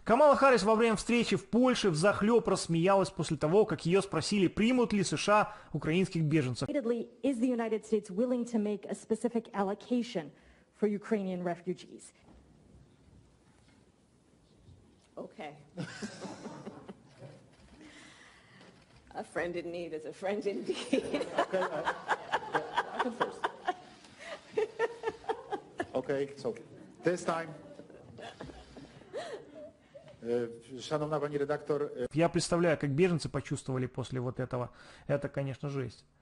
Камала Харрис во время встречи в Польше взахлеб рассмеялась после того, как ее спросили, примут ли США украинских беженцев. Is the United States willing to make a specific allocation for Ukrainian refugees? Okay. A friend in need is a friend indeed. Okay, I can first. Okay, so this time. Szanowna pani redaktor. Я представляю, как беженцы почувствовали после вот этого. Это, конечно, жесть.